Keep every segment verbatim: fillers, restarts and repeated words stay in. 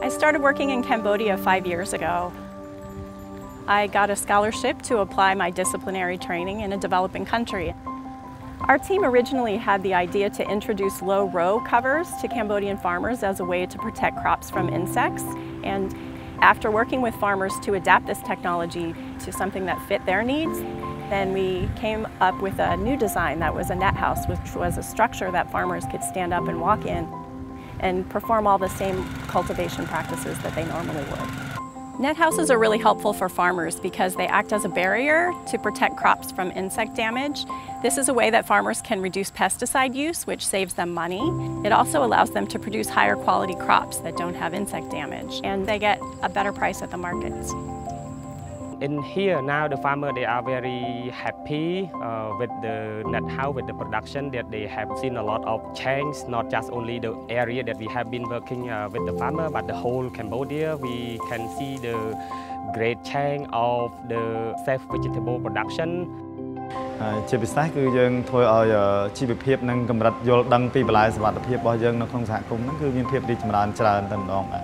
I started working in Cambodia five years ago. I got a scholarship to apply my disciplinary training in a developing country. Our team originally had the idea to introduce low row covers to Cambodian farmers as a way to protect crops from insects. And after working with farmers to adapt this technology to something that fit their needs, then we came up with a new design that was a net house, which was a structure that farmers could stand up and walk in and perform all the same cultivation practices that they normally would. Net houses are really helpful for farmers because they act as a barrier to protect crops from insect damage. This is a way that farmers can reduce pesticide use, which saves them money. It also allows them to produce higher quality crops that don't have insect damage, and they get a better price at the markets. In here now, the farmer they are very happy uh, with the net house, with the production that they have seen a lot of change. Not just only the area that we have been working uh, with the farmer, but the whole Cambodia. We can see the great change of the safe vegetable production. ជាពិសេសគឺយើងធ្វើឲ្យជីវភាពនិងកម្រិតយល់ដឹងពីបន្លែសុវត្ថិភាពរបស់យើងនៅក្នុងសហគមន៍ហ្នឹងគឺមានភាពរីកចម្រើនច្រើនតែម្ដងបាទ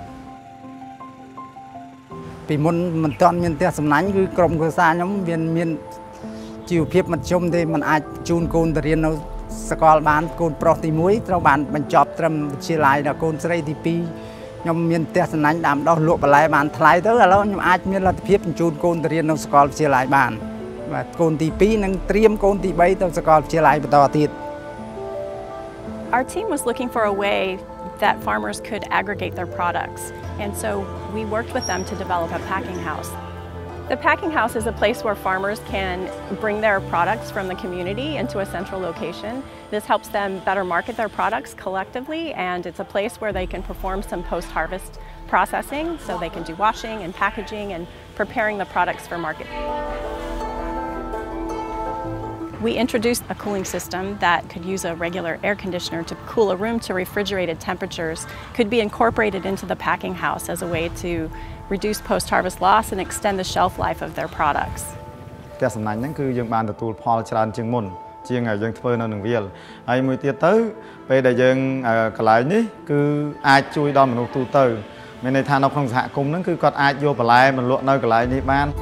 ពីមុនមិនទាន់មានផ្ទះសំណាញ់គឺក្រុមគ្រួសារខ្ញុំមានមានជីវភាពមធ្យមទេមិនអាចជូនកូនទៅរៀននៅសាកលបានកូនប្រុសទីមួយត្រូវបានបញ្ចប់ត្រឹមវិទ្យាល័យដល់កូនស្រីទីពីរខ្ញុំមានផ្ទះសំណាញ់ដាំដុះលក់បន្លែបានថ្លៃទៅឥឡូវខ្ញុំអាចមានលទ្ធភាពបញ្ជូនកូនទៅរៀននៅសាកលវិទ្យាល័យបានបាទកូនទីពីរនិងត្រៀមកូនទីបីទៅសាកលវិទ្យាល័យបន្តទៀត Our team was looking for a way that farmers could aggregate their products, and so we worked with them to develop a packing house. The packing house is a place where farmers can bring their products from the community into a central location. This helps them better market their products collectively, and it's a place where they can perform some post-harvest processing, so they can do washing and packaging and preparing the products for market. We introduced a cooling system that could use a regular air conditioner to cool a room to refrigerated temperatures, could be incorporated into the packing house as a way to reduce post-harvest loss and extend the shelf life of their products. ផ្ទះសំណាញ់ហ្នឹងគឺយើងបានទទួលផលច្រើនជាងមុនជាងយើងធ្វើនៅនឹងវាលហើយមួយទៀតទៅពេលដែលយើងកន្លែងនេះគឺអាចជួយដល់មនុស្សទូទៅមានន័យថានៅក្នុងសហគមន៍ហ្នឹងគឺគាត់អាចយកបន្លែមកលក់នៅកន្លែងនេះបាន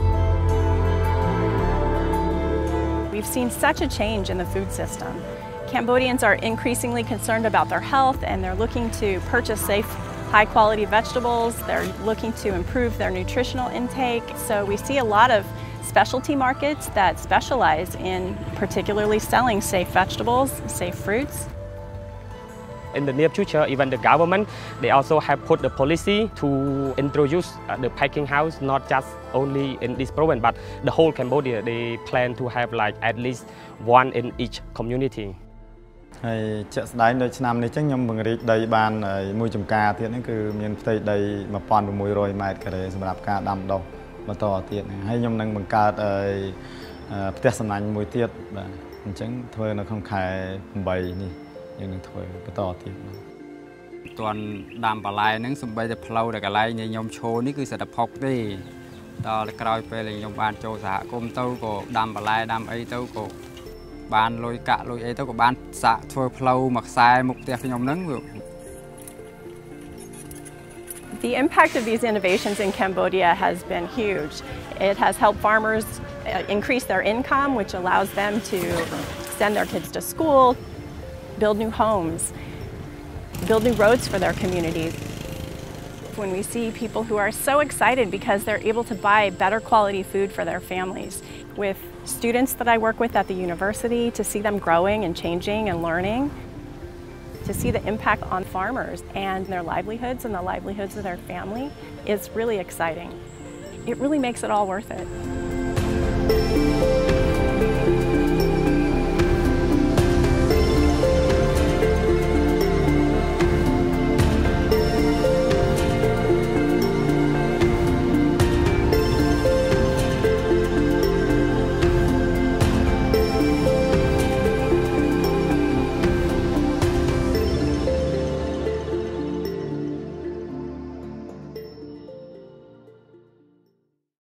We've seen such a change in the food system. Cambodians are increasingly concerned about their health, and they're looking to purchase safe, high-quality vegetables. They're looking to improve their nutritional intake. So we see a lot of specialty markets that specialize in particularly selling safe vegetables, safe fruits. In the near future, even the government, they also have put the policy to introduce uh, the packing house, not just only in this province, but the whole Cambodia. They plan to have like at least one in each community. ហើយជាក់ស្ដែងនៅឆ្នាំនេះចឹងខ្ញុំបង្រៀនដីបានមួយចំការទៀតហ្នឹងគឺមានផ្ទៃដី one thousand six hundred ម៉ែត្រការ៉េសម្រាប់ការដាំដុះបន្តទៀតហើយខ្ញុំនឹងបង្កើតផ្ទះសំណាញ់មួយទៀតបាទអញ្ចឹងធ្វើនៅក្នុងខែeightនេះ យើងនឹងធ្វើបន្តទៀតតាន់ដាំបន្លែហ្នឹងសំបីតែផ្លូវដែលកន្លែងខ្ញុំឈរនេះគឺសិតតែផុកទេដល់ក្រោយពេលខ្ញុំបានចូលសហគមន៍ទៅក៏ដាំបន្លែដាំអីទៅក៏បានលុយកាក់លុយអីទៅក៏បានសាក់ធ្វើផ្លូវមួយខ្សែមុខផ្ទះខ្ញុំហ្នឹង The impact of these innovations in Cambodia has been huge. It has helped farmers increase their income, which allows them to send their kids to school, build new homes, build new roads for their communities. When we see people who are so excited because they're able to buy better quality food for their families. With students that I work with at the university, to see them growing and changing and learning, to see the impact on farmers and their livelihoods and the livelihoods of their family is really exciting. It really makes it all worth it.